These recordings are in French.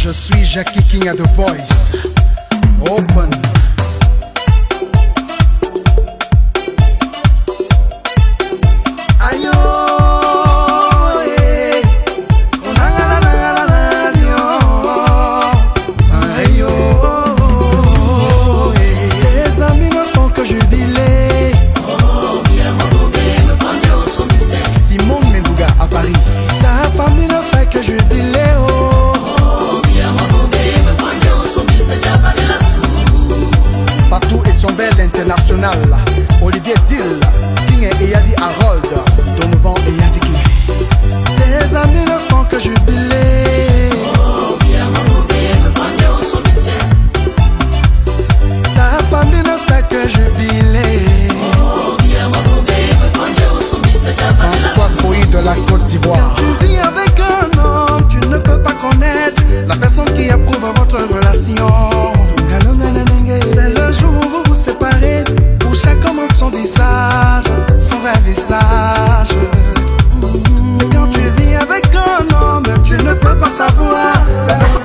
Je suis Jackie King at The Voice. Open. International, Olivier Dill, King et Yadi Harold, Donovan et Yadiki. Des amis ne font que jubiler. Oh, bien ma bébé, me prendre au sommet. Ta famille ne fait que jubiler. Oh, bien ma bébé, me prendre au sommet. Françoise Boy de la Côte d'Ivoire. Tu vis avec un homme, tu ne peux pas connaître la personne qui approuve votre relation. C'est le jour où vous vous séparez, où chacun montre son visage, son vrai visage. Quand tu vis avec un homme, tu ne peux pas savoir la personne.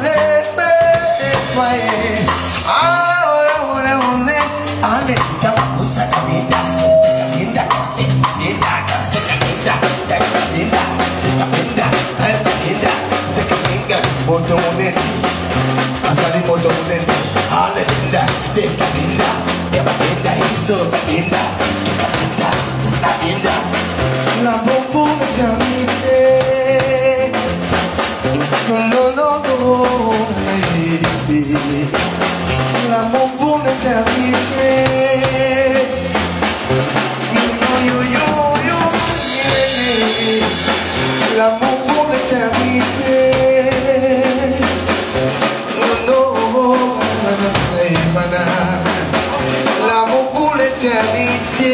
L'amour pour l'éternité. L'amour pour l'éternité. L'amour pour l'éternité. L'amour pour l'éternité.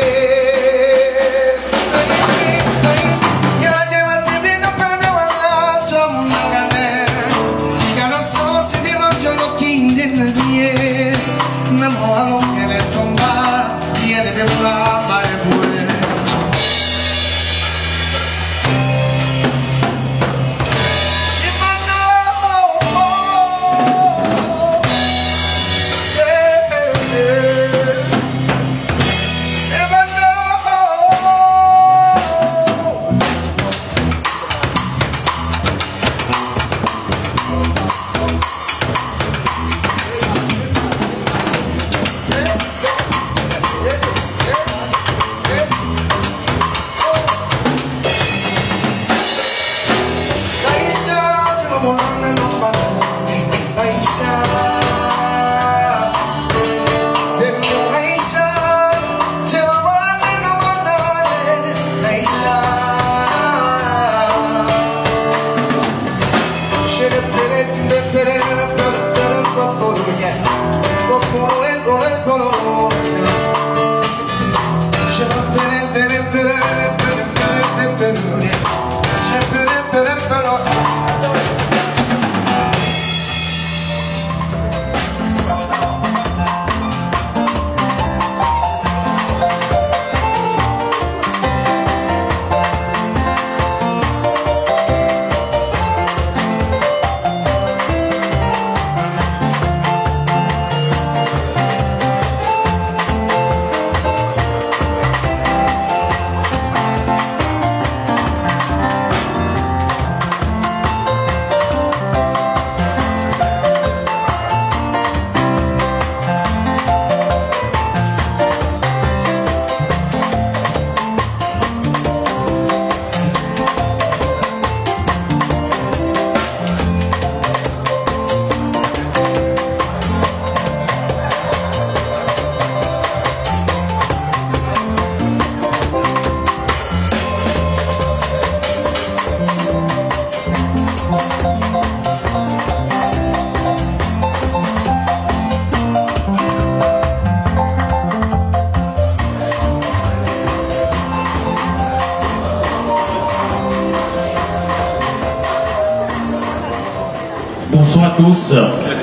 Bonsoir à tous.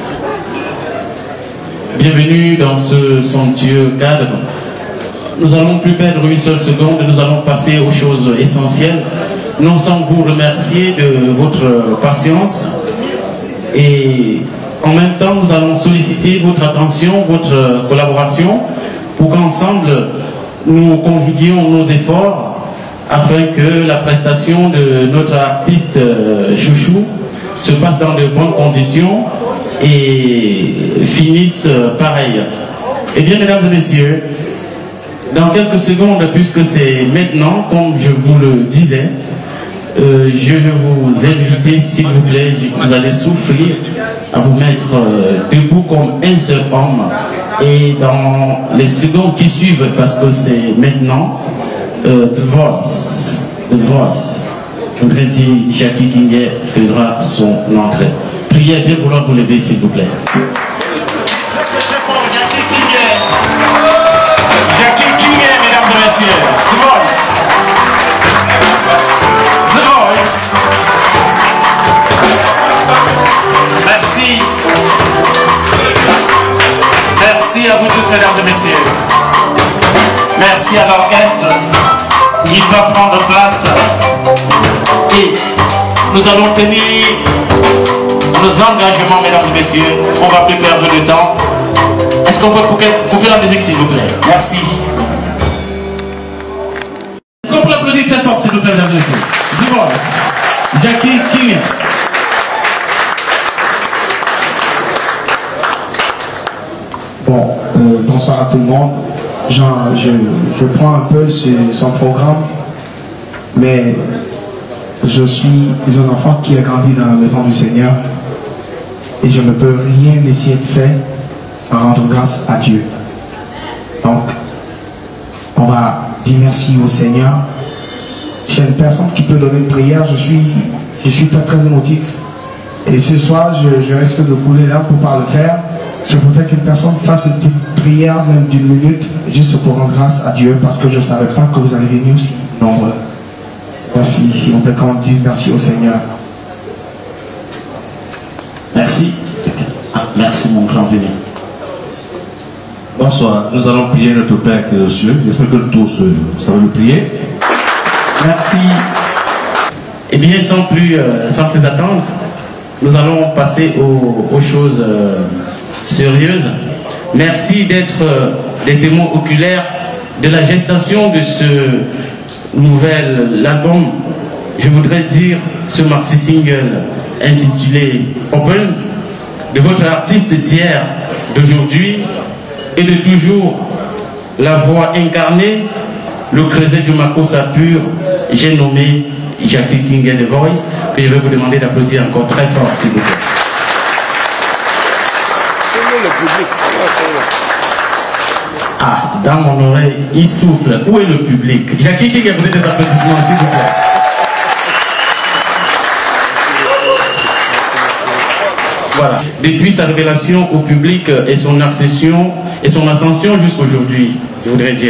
Bienvenue dans ce somptueux cadre. Nous allons plus perdre une seule seconde, nous allons passer aux choses essentielles. Non sans vous remercier de votre patience Et en même temps, nous allons solliciter votre attention, votre collaboration, pour qu'ensemble, nous conjuguions nos efforts afin que la prestation de notre artiste chouchou se passe dans de bonnes conditions et finisse pareil. Eh bien, mesdames et messieurs, dans quelques secondes, puisque c'est maintenant, comme je vous le disais, je vais vous inviter, s'il vous plaît, vous allez souffrir à vous mettre debout comme un seul homme. Et dans les secondes qui suivent, parce que c'est maintenant, The Voice. Je voudrais dire, Jackie Kinguet fera son entrée. Priez bien vouloir vous lever, s'il vous plaît. Jackie Kinguet, mesdames et messieurs. The Voice. The Voice. Merci. Merci à vous tous, mesdames et messieurs. Merci à l'orchestre. Il va prendre place. Et nous allons tenir nos engagements, mesdames et messieurs. On ne va plus perdre de temps. Est-ce qu'on peut couper la musique, s'il vous plaît? Merci. Est-ce qu'on peut l'applaudir très fort, s'il vous plaît, mesdames et messieurs? The Voice. Jackie Kinguet. Bon, bonsoir à tout le monde. Je prends un peu son programme, mais je suis un enfant qui a grandi dans la maison du Seigneur et je ne peux rien essayer de faire sans rendre grâce à Dieu. Donc, on va dire merci au Seigneur. S'il y a une personne qui peut donner une prière, je suis très très émotif. Et ce soir, je risque de couler là pour ne pas le faire. Je préfère qu'une personne fasse une petite prière, même d'une minute, juste pour rendre grâce à Dieu, parce que je ne savais pas que vous allez venir aussi nombreux. Merci, s'il vous plaît, qu'on dise merci au Seigneur. Merci. Merci, mon grand venu. Bonsoir, nous allons prier notre Père qui est aux cieux. J'espère que tous savez le prier. Merci. Eh bien, sans plus attendre, nous allons passer aux choses sérieuses. Merci d'être des témoins oculaires de la gestation de ce nouvel album. Je voudrais dire ce maxi single intitulé Open de votre artiste d'hier, d'aujourd'hui et de toujours, la voix incarnée, le creuset du Makossa pur, j'ai nommé Jackie Kinguet The Voice, que je vais vous demander d'applaudir encore très fort, s'il vous plaît. Ah, dans mon oreille, il souffle. Où est le public? Jackie Kinguet, vous avez des applaudissements, s'il vous plaît. Voilà. Depuis sa révélation au public et son ascension jusqu'à aujourd'hui, je voudrais dire.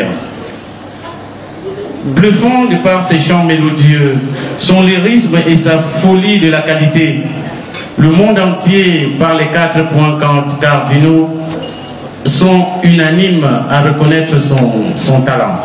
Bluffant de par ses chants mélodieux, son lyrisme et sa folie de la qualité, le monde entier, par les 4 points cardinaux, sont unanimes à reconnaître son talent.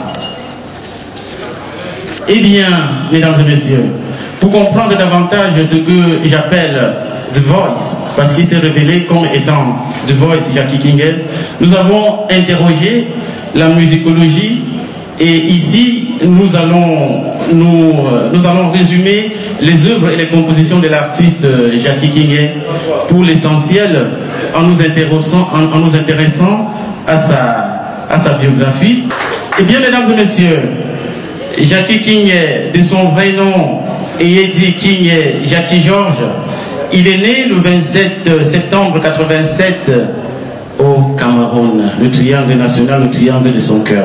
Eh bien, mesdames et messieurs, pour comprendre davantage ce que j'appelle The Voice, parce qu'il s'est révélé comme étant The Voice Jackie Kinguet, nous avons interrogé la musicologie et ici nous allons résumer les œuvres et les compositions de l'artiste Jackie Kinguet pour l'essentiel en nous intéressant à sa biographie. Eh bien, mesdames et messieurs, Jackie Kinguet, de son vrai nom, Eyedi Kinguet Jackie Georges, il est né le 27 septembre 87 au Cameroun, le triangle national, le triangle de son cœur.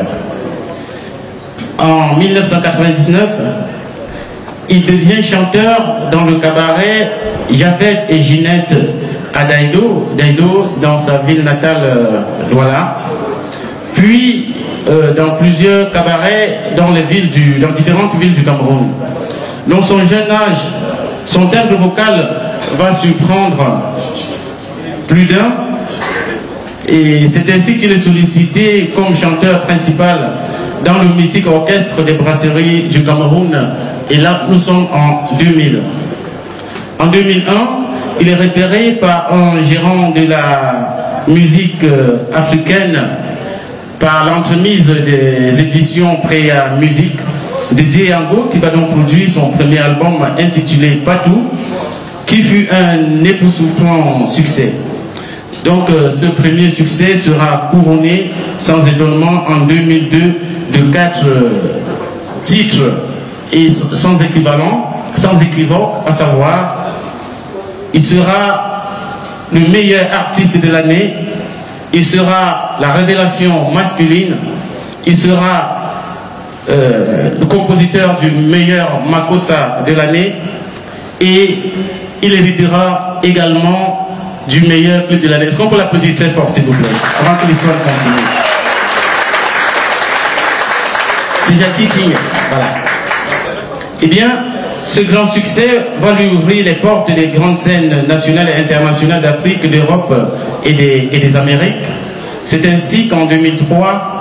En 1999, il devient chanteur dans le cabaret Japhet et Ginette à Daido. Daido, c'est dans sa ville natale, Douala. Puis, dans plusieurs cabarets dans différentes villes du Cameroun. Dans son jeune âge, son timbre vocal va surprendre plus d'un. Et c'est ainsi qu'il est sollicité comme chanteur principal dans le mythique orchestre des brasseries du Cameroun. Et là, nous sommes en 2000. En 2001, il est repéré par un gérant de la musique africaine par l'entremise des éditions Préa Musique, Didier Yango, qui va donc produire son premier album intitulé Patou, qui fut un époustouflant succès. Donc ce premier succès sera couronné sans étonnement en 2002 de 4 titres et sans équivalent, sans équivoque, à savoir, il sera le meilleur artiste de l'année, il sera la révélation masculine, il sera le compositeur du meilleur Makossa de l'année et il héritera également du meilleur clip de l'année. Est-ce qu'on peut l'applaudir très fort, s'il vous plaît, avant que l'histoire continue? C'est Jackie King, voilà. Eh bien, ce grand succès va lui ouvrir les portes des grandes scènes nationales et internationales d'Afrique, d'Europe et des Amériques. C'est ainsi qu'en 2003,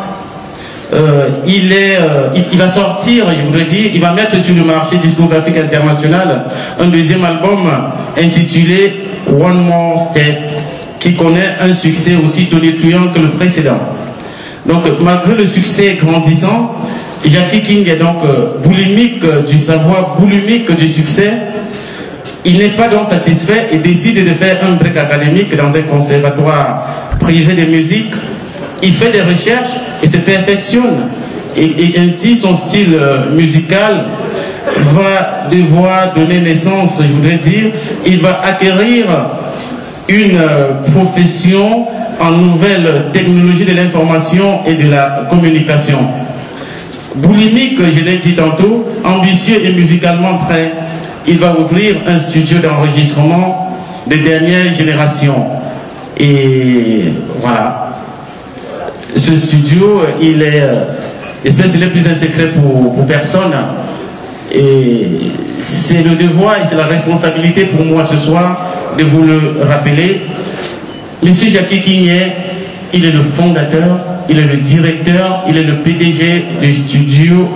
il va sortir, je voudrais dire, il va mettre sur le marché discographique international un deuxième album intitulé One More Step, qui connaît un succès aussi tonitruant que le précédent. Donc, malgré le succès grandissant, Jackie King est donc boulimique du savoir, boulimique du succès. Il n'est pas donc satisfait et décide de faire un break académique dans un conservatoire privé de musique. Il fait des recherches et se perfectionne. Et ainsi, son style musical va devoir donner naissance, je voudrais dire, il va acquérir une profession en nouvelles technologies de l'information et de la communication. Boulimique, je l'ai dit tantôt, ambitieux et musicalement prêt, il va ouvrir un studio d'enregistrement de dernière génération. Et voilà. Ce studio, il est, j'espère qu'il n'est plus un secret pour personne. Et c'est le devoir et c'est la responsabilité pour moi ce soir de vous le rappeler. Monsieur Jackie King, il est le fondateur, il est le directeur, il est le PDG du studio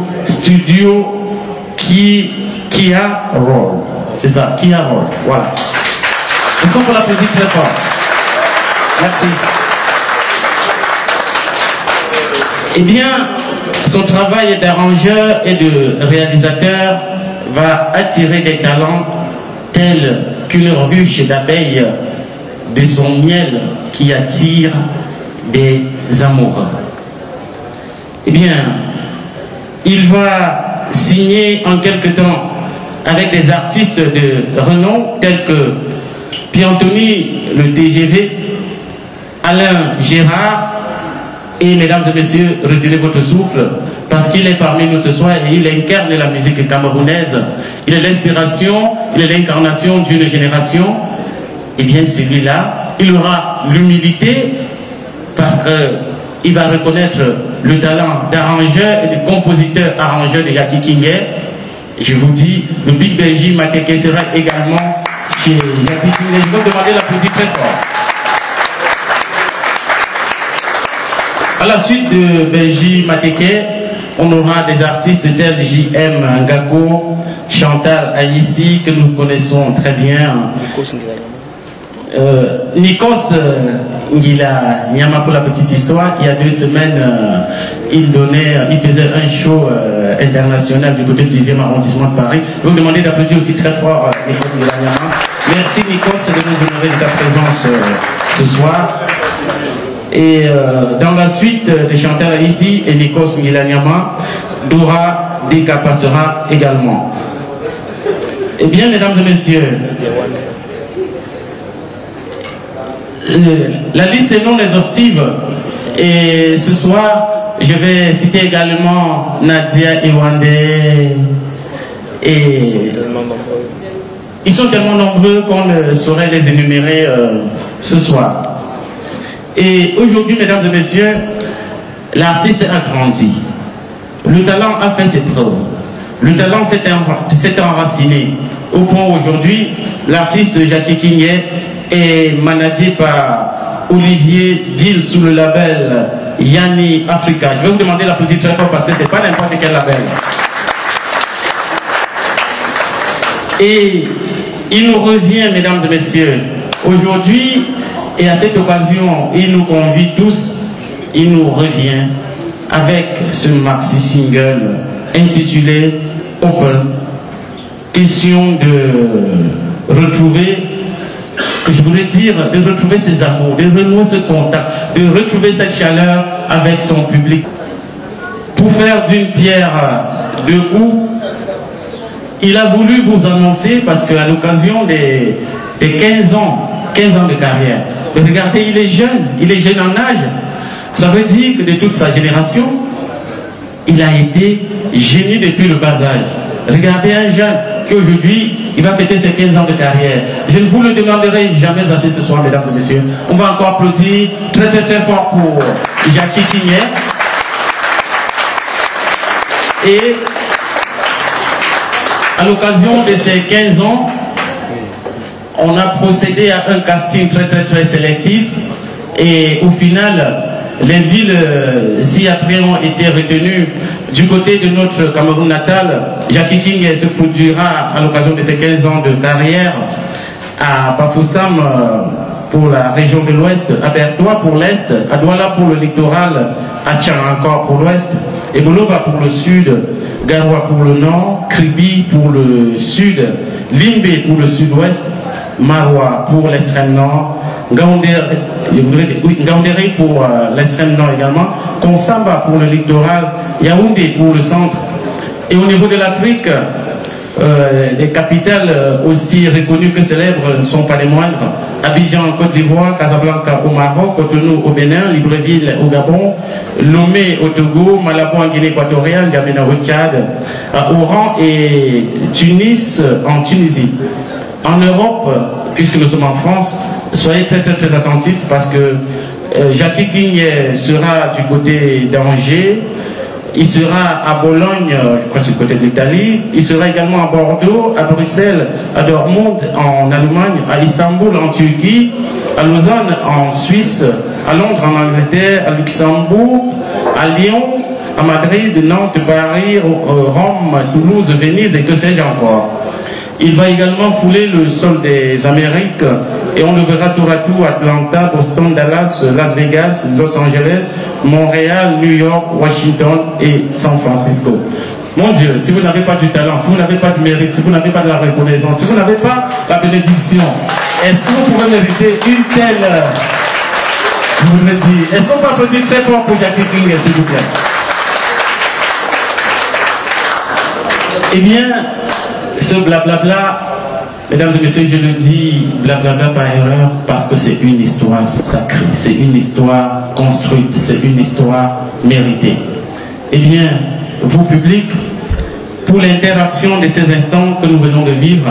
Kia Roll. C'est ça, Kia Roll. Voilà. Est-ce qu'on peut l'applaudir très fort? Merci. Eh bien, son travail d'arrangeur et de réalisateur va attirer des talents tels qu'une ruche d'abeilles de son miel qui attire des amoureux. Eh bien, il va signer en quelque temps avec des artistes de renom tels que Piantoni, le TGV, Alain Gérard, et mesdames et messieurs, retirez votre souffle, parce qu'il est parmi nous ce soir et il incarne la musique camerounaise. Il est l'inspiration, il est l'incarnation d'une génération. Et bien celui-là, il aura l'humilité, parce qu'il va reconnaître le talent d'arrangeur et de compositeur arrangeur de Jackie King. Je vous dis, le Big Benji Mateke sera également chez Jackie King. Je vais vous demander l'applaudissement très fort. À la suite de Benji Mateke, on aura des artistes tels J.M. Ngako, Chantal Aïssi, que nous connaissons très bien. Nikos Ngila Nyama, pour la petite histoire, il y a 2 semaines, il faisait un show international du côté du 10e arrondissement de Paris. Je vais vous demander d'applaudir aussi très fort Nikos Ngila Nyama. Merci Nikos de nous honorer de ta présence ce soir. Et dans la suite de Chantal Aïssi et Nikos Ngila Nyama, Dora Deka sera également. Eh bien, mesdames et messieurs, la liste est non exhaustive et ce soir, je vais citer également Nadia Iwande et ils sont tellement nombreux qu'on ne saurait les énumérer ce soir. Et aujourd'hui, mesdames et messieurs, l'artiste a grandi. Le talent a fait ses preuves. Le talent s'est enraciné. Au point aujourd'hui, l'artiste Jackie King est managé par Olivier Dill sous le label Yanni Africa. Je vais vous demander d'applaudir très fort parce que ce n'est pas n'importe quel label. Et Il nous revient, mesdames et messieurs, aujourd'hui, et à cette occasion, il nous convie tous, il nous revient avec ce maxi single intitulé Open. Question de retrouver, que je voulais dire, de retrouver ses amours, de renouer ce contact, de retrouver cette chaleur avec son public. Pour faire d'une pierre deux coups, il a voulu vous annoncer, parce qu'à l'occasion des 15 ans de carrière, regardez, il est jeune en âge. Ça veut dire que de toute sa génération, il a été génie depuis le bas âge. Regardez un jeune qui aujourd'hui, il va fêter ses 15 ans de carrière. Je ne vous le demanderai jamais assez ce soir, mesdames et messieurs. On va encore applaudir très très très fort pour Jackie Kingé. Et à l'occasion de ces 15 ans, on a procédé à un casting très très très sélectif. Et au final, les villes ci-après ont été retenues. Du côté de notre Cameroun natal, Jackie King se produira à l'occasion de ses 15 ans de carrière à Bafoussam pour la région de l'Ouest, à Bertois pour l'Est, à Douala pour le littoral, à Tchang encore pour l'Ouest, et Bolova pour le Sud, Garoua pour le Nord, Kribi pour le Sud, Limbe pour le Sud-Ouest, Maroua pour l'extrême Nord, Ngaoundéré pour l'extrême nord également, Konsamba pour le littoral, Yaoundé pour le centre. Et au niveau de l'Afrique, les capitales aussi reconnues que célèbres ne sont pas les moindres. Abidjan en Côte d'Ivoire, Casablanca au Maroc, Cotonou au Bénin, Libreville au Gabon, Lomé au Togo, Malabo en Guinée équatoriale, N'Djamena au Tchad, Oran et Tunis en Tunisie. En Europe, puisque nous sommes en France, soyez très très très attentifs parce que Jackie King sera du côté d'Angers, il sera à Bologne, je crois que c'est du côté de l'Italie, il sera également à Bordeaux, à Bruxelles, à Dortmund en Allemagne, à Istanbul en Turquie, à Lausanne en Suisse, à Londres en Angleterre, à Luxembourg, à Lyon, à Madrid, Nantes, Paris, Rome, Toulouse, Venise et que sais-je encore. Il va également fouler le sol des Amériques et on le verra tour à tour Atlanta, Boston, Dallas, Las Vegas, Los Angeles, Montréal, New York, Washington et San Francisco. Mon Dieu, si vous n'avez pas du talent, si vous n'avez pas de mérite, si vous n'avez pas de la reconnaissance, si vous n'avez pas la bénédiction, est-ce que vous pouvez mériter une telle... Je vous le dis, est-ce qu'on peut applaudir très fort pour Jackie King, s'il vous plaît? Eh bien, ce blablabla, mesdames et messieurs, je le dis blablabla par erreur parce que c'est une histoire sacrée, c'est une histoire construite, c'est une histoire méritée. Eh bien, vous public, pour l'interaction de ces instants que nous venons de vivre,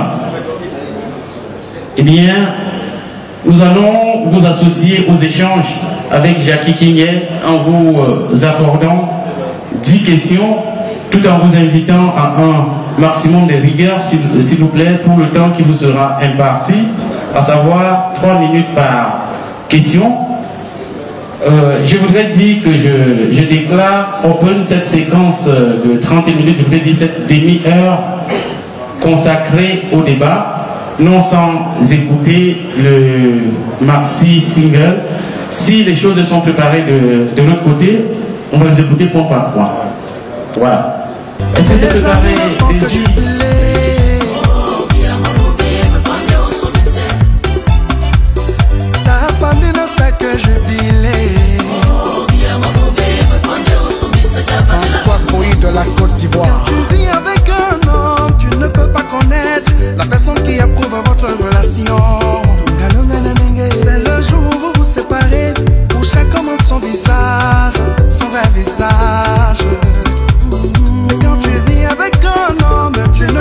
eh bien, nous allons vous associer aux échanges avec Jackie King en vous accordant 10 questions, tout en vous invitant à un maximum de rigueur, s'il vous plaît, pour le temps qui vous sera imparti, à savoir 3 minutes par question. Je voudrais dire que je déclare open cette séquence de 30 minutes, je voudrais dire cette demi-heure consacrée au débat, non sans écouter le maxi single. Si les choses sont préparées de l'autre côté, on va les écouter point par point. Voilà. Est-ce que c'est préparé ici? Ta famille ne fait que jubiler. Françoise Moïse de la Côte d'Ivoire. Tu vis avec un homme, tu ne peux pas connaître la personne qui approuve votre relation. C'est le jour où vous vous séparez, où chacun montre son visage, son vrai visage. Quand tu vis avec un homme, tu ne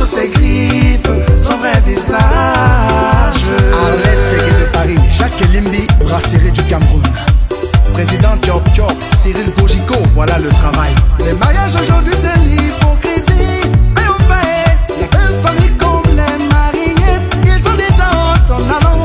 ses griffes, son vrai visage. Arlette Fégué de Paris, Jacques Elimbi, brasserie du Cameroun. Président Diop Diop, Cyril Bogico, voilà le travail. Les mariages aujourd'hui c'est l'hypocrisie. Mais on va la belle famille comme les mariés. Ils ont des dents, on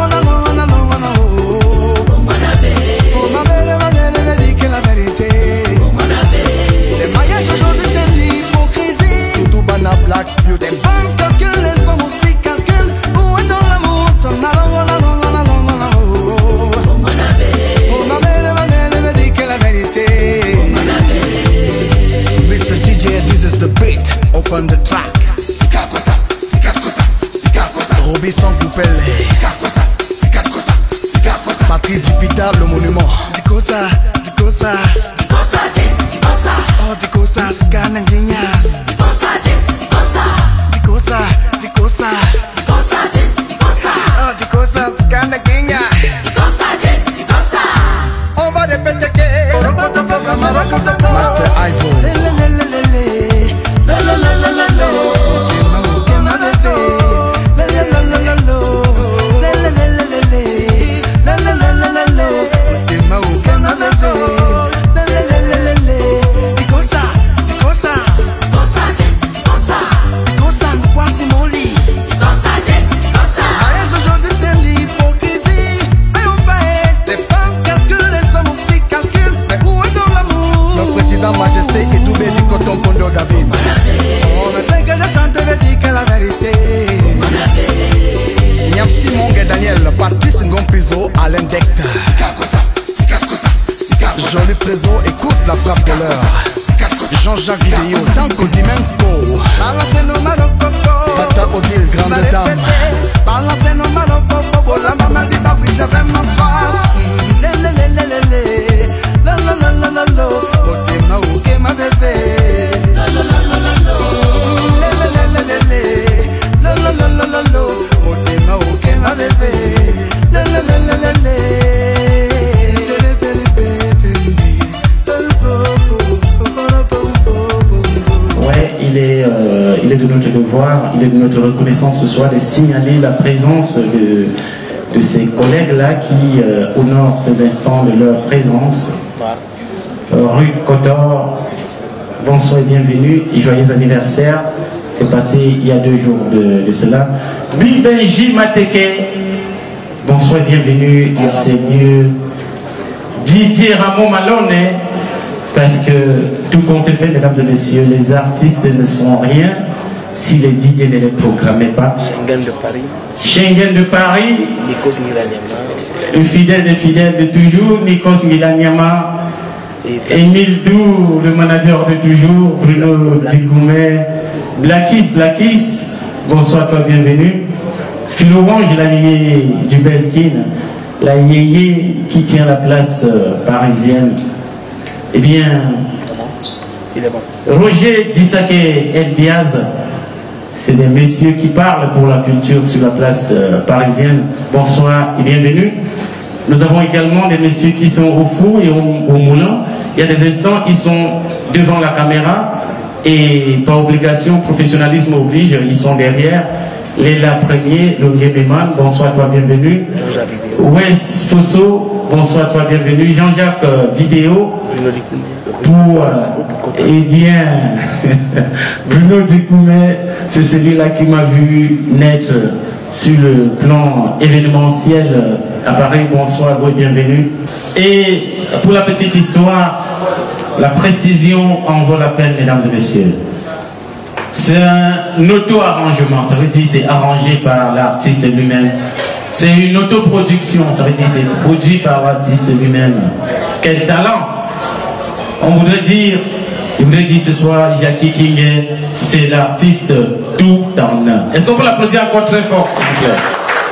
dit la vérité. Les mariages aujourd'hui c'est l'hypocrisie. Tout bana black beauty. Les banques calculent, les hommes aussi calculent. Où est dans l'amour, Mr. DJ, this is the beat. Open the track. Sika kosa, sika kosa, sika kosa. Robinson Coupelle. Sika kosa, sika kosa, sika kosa. Patrick Dipita, le monument. Dikosa, dikosa, dikosa, dikosa. Oh dikosa, sika nanginya. Dikosa, dikosa, dikosa, dikosa, dikosa, dikosa. Oh dikosa, sika nanginya. Dikosa, dikosa. On va répéter que. Master Ivo. Majesté et tout du coton Pondo David. On sait que le chanteur dit que la vérité. Niam Simon et Daniel, Patrice Ngompizo, Alain Dexter. Joli Prézo, écoute la frappe de l'heure. Jean-Jacques Vidéo, Tanko Dimenko. Balancez nos Marocco. Tata Odile, grande dame. Balancez nos Marocco. La maman dit pas oui, j'ai vraiment soif. La la la la la la. Motema ouke ma bébé. La la la la la la. La la la la la la. La la la la la la. Motema ouke ma bébé. La la la la la la. Ouais, il est de notre devoir, il est de notre reconnaissance ce soir de signaler la présence de ces collègues-là qui honorent ces instants de leur présence. Rue Cotor, bonsoir et bienvenue et joyeux anniversaire. C'est passé il y a 2 jours de cela. Bibenji Mateke, bonsoir et bienvenue en ces lieux. Didier Ramon Malone, parce que tout compte fait, mesdames et messieurs, les artistes ne sont rien si les DJ ne les programmaient pas. Schengen de Paris. Schengen de Paris. Nikos Ngilanyama. Le fidèle des fidèles de toujours, Nikos Ngilanyama. Émile Dou, le manager de toujours, Bruno Dikoumé, Blackis, bonsoir toi, bienvenue. Philorange, la yéyé du Beskin, la yéyé qui tient la place parisienne. Eh bien, Roger Dissake Elbiaz, c'est des messieurs qui parlent pour la culture sur la place parisienne. Bonsoir et bienvenue. Nous avons également des messieurs qui sont au four et au moulin. Il y a des instants, ils sont devant la caméra et par obligation, professionnalisme oblige, ils sont derrière. Léla Premier, Longué Béman, bonsoir toi, bienvenue. Wes Fosso, bonsoir toi, bienvenue. Jean-Jacques Vidéo, pour, eh bien, Bruno Dikoumé, c'est celui-là qui m'a vu naître sur le plan événementiel à Paris. Bonsoir, vous et bienvenue. Et pour la petite histoire, la précision en vaut la peine, mesdames et messieurs. C'est un auto-arrangement, ça veut dire c'est arrangé par l'artiste lui-même. C'est une autoproduction, ça veut dire c'est produit par l'artiste lui-même. Quel talent! On voudrait dire, il voudrait dire ce soir, Jackie King, c'est l'artiste tout en un. Est-ce qu'on peut l'applaudir encore très fort, s'il vous plaît?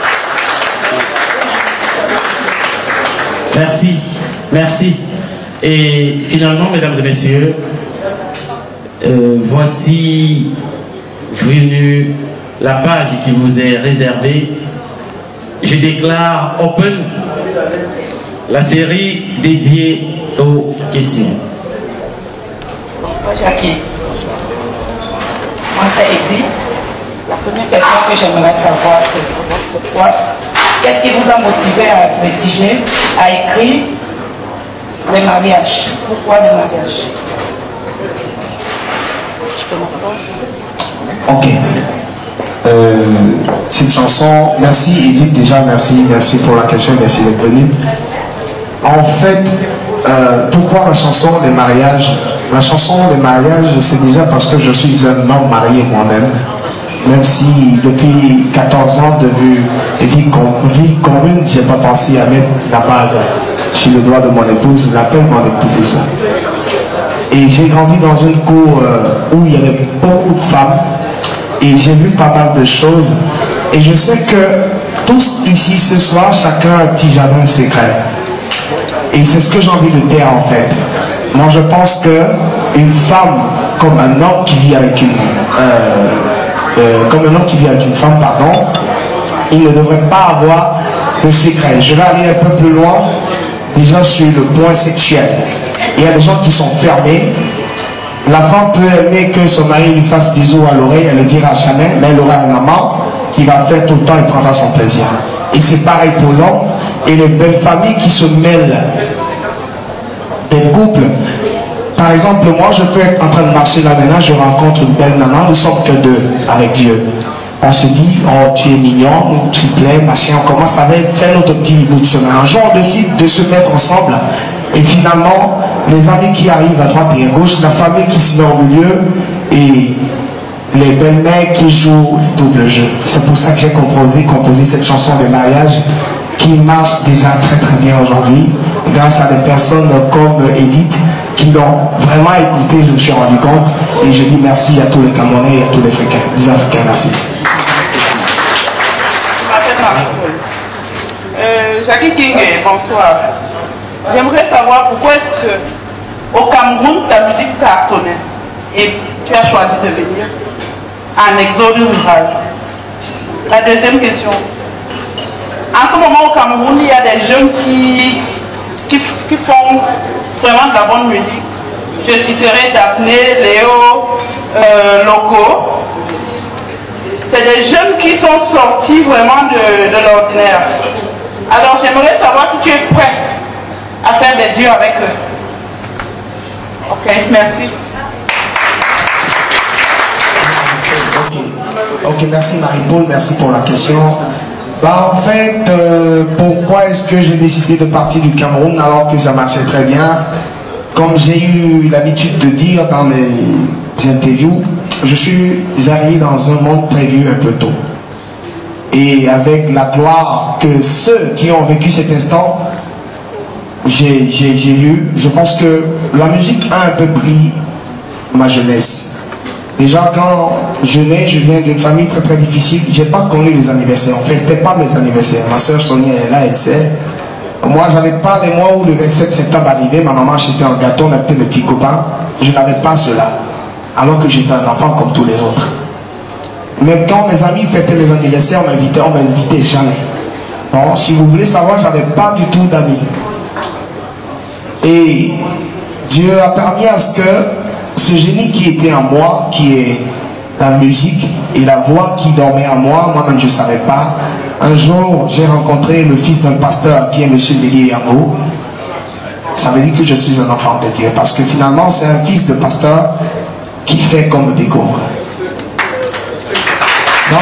Merci, merci. Et finalement, mesdames et messieurs, voici venue la page qui vous est réservée. Je déclare open la série dédiée aux questions. Bonsoir Jackie. Moi c'est Edith. première question que j'aimerais savoir, c'est pourquoi, qu'est-ce qui vous a motivé à rédiger, à écrire les mariages? Pourquoi les mariages? Ok. Cette chanson, merci Edith déjà, merci pour la question, merci d'être venu. En fait, pourquoi la chanson des mariages? La chanson des mariages, c'est déjà parce que je suis un homme marié moi-même. Même si depuis 14 ans de vie commune, je n'ai pas pensé à mettre la bague sur le doigt de mon épouse, l'appelle mon épouse. Et j'ai grandi dans une cour où il y avait beaucoup de femmes et j'ai vu pas mal de choses. Et je sais que tous ici ce soir, chacun a un petit jardin secret. Et c'est ce que j'ai envie de dire en fait. Moi je pense qu'une femme comme un homme qui vit avec une femme, pardon, il ne devrait pas avoir de secret. Je vais aller un peu plus loin, déjà sur le point sexuel. Il y a des gens qui sont fermés. La femme peut aimer que son mari lui fasse bisous à l'oreille, elle ne le dira jamais, mais elle aura un amant qui va faire tout le temps et prendra son plaisir. Et c'est pareil pour l'homme. Et les belles familles qui se mêlent des couples. Par exemple, moi, je peux être en train de marcher là maintenant, je rencontre une belle nana, nous sommes que deux avec Dieu. On se dit, oh, tu es mignon, tu plais, machin, on commence à faire notre petit bout de chemin. Un jour, on décide de se mettre ensemble. Et finalement, les amis qui arrivent à droite et à gauche, la famille qui se met au milieu, et les belles-mères qui jouent le double jeu. C'est pour ça que j'ai composé cette chanson de mariage qui marche déjà très très bien aujourd'hui, grâce à des personnes comme Edith qui l'ont vraiment écouté, je me suis rendu compte, et je dis merci à tous les Camerounais et à tous les Africains, merci. Je m'appelle Marie-Paul. Jackie King, bonsoir. J'aimerais savoir pourquoi est-ce que au Cameroun ta musique cartonnait et tu as choisi de venir en exode rural. La deuxième question. En ce moment au Cameroun, il y a des jeunes qui font vraiment de la bonne musique. Je citerai Daphné, Léo, Loco. C'est des jeunes qui sont sortis vraiment de l'ordinaire. Alors j'aimerais savoir si tu es prêt à faire des duos avec eux. Ok, merci. Ok, merci Marie-Paul, merci pour la question. Bah, en fait, pourquoi est-ce que j'ai décidé de partir du Cameroun alors que ça marchait très bien? Comme j'ai eu l'habitude de dire dans mes interviews, je suis arrivé dans un monde prévu un peu tôt. Et avec la gloire que ceux qui ont vécu cet instant, j'ai vu, je pense que la musique a un peu pris ma jeunesse. Déjà quand je viens d'une famille très très difficile, j'ai pas connu les anniversaires. En fait, c'était pas mes anniversaires. Ma soeur Sonia est là, elle sait. Moi, j'avais pas les mois où le 27 septembre arrivait, ma maman achetait un gâteau, on avait des petits copains. Je n'avais pas cela, alors que j'étais un enfant comme tous les autres. Même quand mes amis fêtaient les anniversaires, on m'invitait jamais. Bon, si vous voulez savoir, j'avais pas du tout d'amis. Et Dieu a permis à ce que ce génie qui était en moi, qui est la musique et la voix qui dormait en moi, moi-même je ne savais pas. Un jour, j'ai rencontré le fils d'un pasteur qui est M. Bélier Yango. Ça veut dire que je suis un enfant de Dieu, parce que finalement, c'est un fils de pasteur qui fait qu'on me découvre. Non?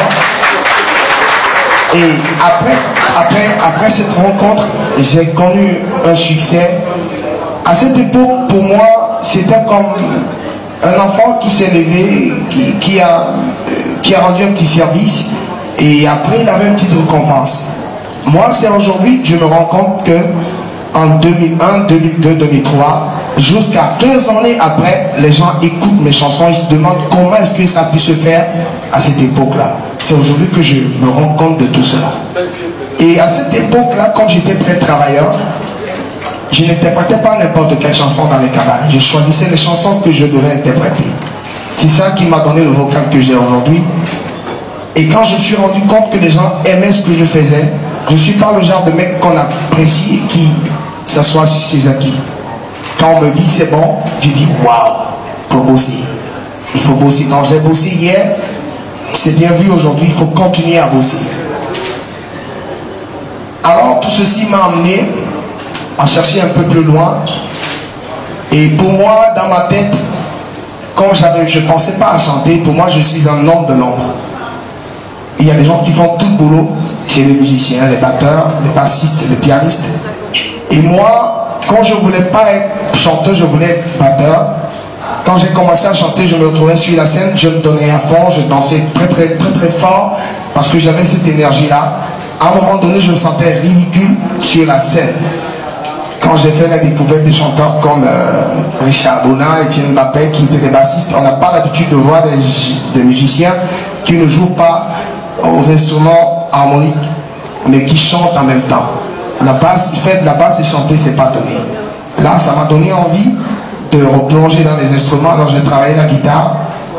Et après cette rencontre, j'ai connu un succès. À cette époque, pour moi, c'était comme un enfant qui s'est levé, qui a rendu un petit service, et après il avait une petite récompense. Moi, c'est aujourd'hui que je me rends compte que en 2001, 2002, 2003, jusqu'à 15 années après, les gens écoutent mes chansons, ils se demandent comment est-ce que ça a pu se faire à cette époque-là. C'est aujourd'hui que je me rends compte de tout cela. Et à cette époque-là, comme j'étais très travailleur, je n'interprétais pas n'importe quelle chanson dans les cabarets. Je choisissais les chansons que je devais interpréter. C'est ça qui m'a donné le vocal que j'ai aujourd'hui. Et quand je me suis rendu compte que les gens aimaient ce que je faisais, je ne suis pas le genre de mec qu'on apprécie et qui s'assoit sur ses acquis. Quand on me dit c'est bon, je dis waouh, il faut bosser. Il faut bosser. Donc j'ai bossé hier, c'est bien vu aujourd'hui, il faut continuer à bosser. Alors tout ceci m'a amené à chercher un peu plus loin. Et pour moi, dans ma tête, comme je ne pensais pas à chanter, pour moi je suis un homme de l'ombre. Il y a des gens qui font tout le boulot chez les musiciens, les batteurs, les bassistes, les pianistes. Et moi, quand je ne voulais pas être chanteur, je voulais être batteur. Quand j'ai commencé à chanter, je me retrouvais sur la scène, je me donnais à fond, je dansais très très très très fort parce que j'avais cette énergie-là. À un moment donné, je me sentais ridicule sur la scène. Quand j'ai fait la découverte des chanteurs comme Richard Bona, Etienne Mbappé, qui étaient des bassistes, on n'a pas l'habitude de voir des musiciens qui ne jouent pas aux instruments harmoniques, mais qui chantent en même temps. La basse, faire de la basse et chanter, c'est pas donné. Là, ça m'a donné envie de replonger dans les instruments. Alors j'ai travaillé la guitare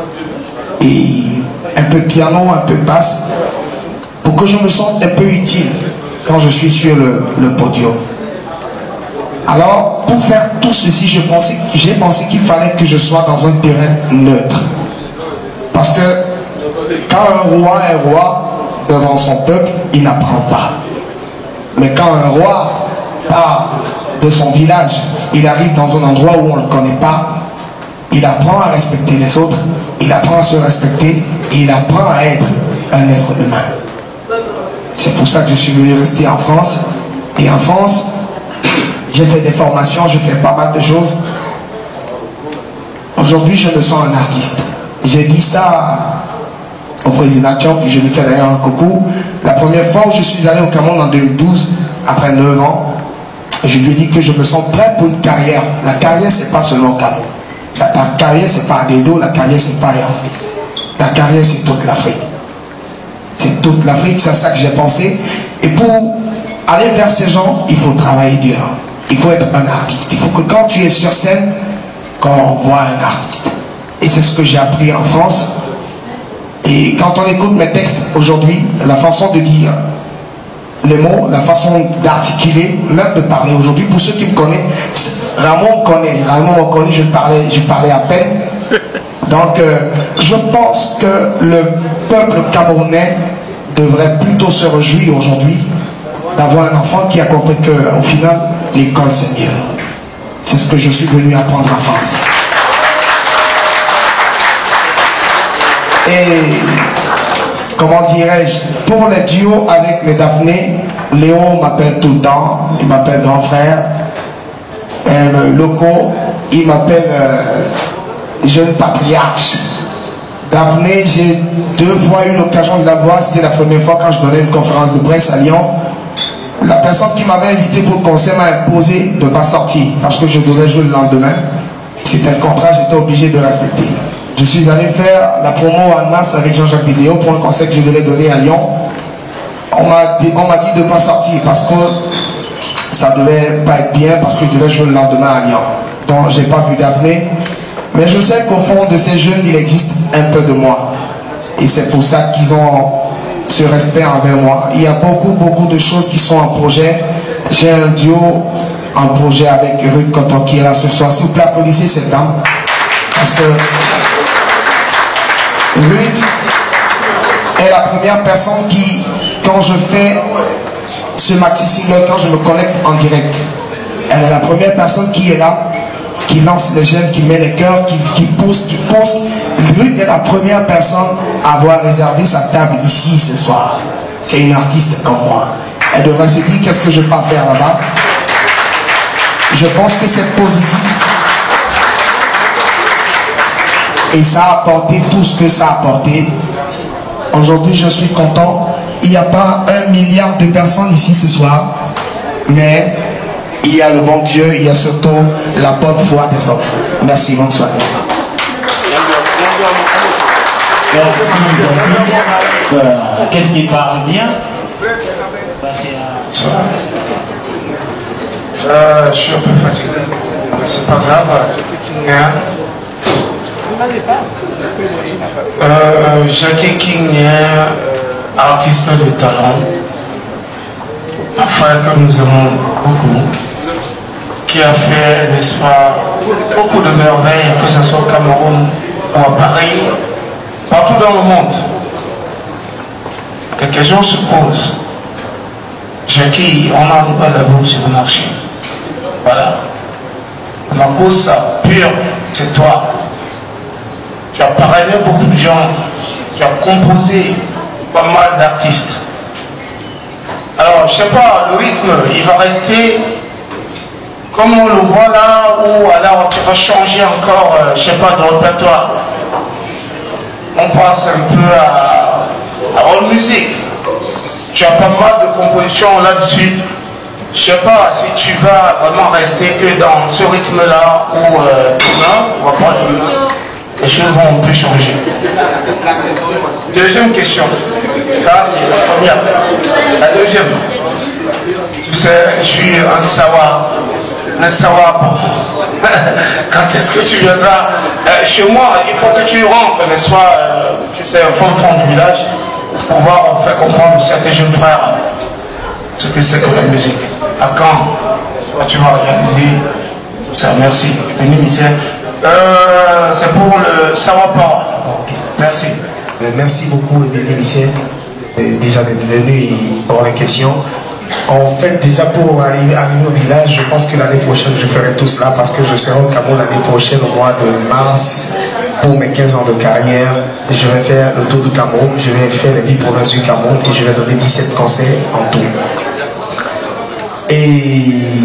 et un peu de piano, un peu de basse, pour que je me sente un peu utile quand je suis sur le podium. Alors, pour faire tout ceci, j'ai pensé qu'il fallait que je sois dans un terrain neutre. Parce que quand un roi est roi devant son peuple, il n'apprend pas. Mais quand un roi part de son village, il arrive dans un endroit où on ne le connaît pas, il apprend à respecter les autres, il apprend à se respecter et il apprend à être un être humain. C'est pour ça que je suis venu rester en France. Et en France, j'ai fait des formations, je fais pas mal de choses. Aujourd'hui, je me sens un artiste. J'ai dit ça au président Thion, puis je lui fais d'ailleurs un coucou. La première fois où je suis allé au Cameroun en 2012, après 9 ans, je lui ai dit que je me sens prêt pour une carrière. La carrière, c'est pas seulement Cameroun. La carrière, c'est pas Adedo, la carrière, c'est pas Yaoundé. La carrière, c'est toute l'Afrique. C'est toute l'Afrique, c'est à ça que j'ai pensé. Et pour aller vers ces gens, il faut travailler dur. Il faut être un artiste. Il faut que quand tu es sur scène, qu'on voit un artiste. Et c'est ce que j'ai appris en France. Et quand on écoute mes textes aujourd'hui, la façon de dire les mots, la façon d'articuler, même de parler aujourd'hui, pour ceux qui me connaissent, Ramon me connaît, je parlais à peine. Donc, je pense que le peuple camerounais devrait plutôt se réjouir aujourd'hui d'avoir un enfant qui a compris qu'au final, l'école c'est mieux. C'est ce que je suis venu apprendre en France. Et comment dirais-je, pour les duos avec les Daphné, Léo m'appelle tout le temps, il m'appelle grand frère. Loco, il m'appelle jeune patriarche. Daphné, j'ai 2 fois eu l'occasion de la voir, c'était la première fois quand je donnais une conférence de presse à Lyon. La personne qui m'avait invité pour le concert m'a imposé de ne pas sortir parce que je devais jouer le lendemain. C'était le contrat, j'étais obligé de respecter. Je suis allé faire la promo en masse avec Jean-Jacques Vidéo pour un concert que je devais donner à Lyon. On m'a dit de ne pas sortir parce que ça ne devait pas être bien parce que je devais jouer le lendemain à Lyon. Donc je n'ai pas vu Daphné. Mais je sais qu'au fond de ces jeunes, il existe un peu de moi. Et c'est pour ça qu'ils ont ce respect envers moi. Il y a beaucoup de choses qui sont en projet. J'ai un duo en projet avec Ruth Cotton qui est là ce soir. S'il vous plaît, applaudissez cette dame. Parce que Ruth est la première personne qui, quand je fais ce maxi single, quand je me connecte en direct, elle est la première personne qui est là, qui lance les jeunes, qui met les cœurs, qui pousse. Ruth est la première personne à avoir réservé sa table ici ce soir. C'est une artiste comme moi. Elle devrait se dire qu'est-ce que je peux faire là-bas. Je pense que c'est positif. Et ça a apporté tout ce que ça a apporté. Aujourd'hui, je suis content. Il n'y a pas 1 milliard de personnes ici ce soir, mais il y a le bon Dieu, il y a surtout la bonne foi des hommes. Merci, bonsoir. Merci. Qu'est-ce qui parle bien? Je suis un peu fatigué, mais c'est pas grave. Jackie King est artiste de talent, un frère que nous aimons beaucoup, qui a fait, n'est-ce pas, beaucoup de merveilles, que ce soit au Cameroun ou à Paris, partout dans le monde. question se pose. Jackie, on a un nouvel album sur le marché. Voilà. Makossa, pur, c'est toi. Tu as parrainé beaucoup de gens. Tu as composé pas mal d'artistes. Alors, je sais pas, le rythme, il va rester comme on le voit là, ou alors tu vas changer encore, je sais pas, de répertoire. On passe un peu à old music. Tu as pas mal de compositions là-dessus. Je sais pas si tu vas vraiment rester que dans ce rythme-là ou demain, on va pas dire, les choses vont un peu changer. Deuxième question. Ça, c'est la première. La deuxième. Tu sais, je suis un savoir. Un savoir, bon. Quand est-ce que tu viendras chez moi? Il faut que tu rentres, n'est-ce pas? Tu sais, au fond du village, pour pouvoir faire comprendre à certains jeunes frères ce que c'est que la musique. À quand, n'est-ce pas, tu vas réaliser tout ça? Merci. Béni Michel. C'est pour le savoir-parole. Merci. Merci beaucoup, Béni Michel, déjà d'être venu et pour les questions. En fait, déjà pour arriver au village, je pense que l'année prochaine, je ferai tout cela parce que je serai au Cameroun l'année prochaine, au mois de mars, pour mes 15 ans de carrière. Je vais faire le tour du Cameroun, je vais faire les 10 provinces du Cameroun et je vais donner 17 concerts en tout. Et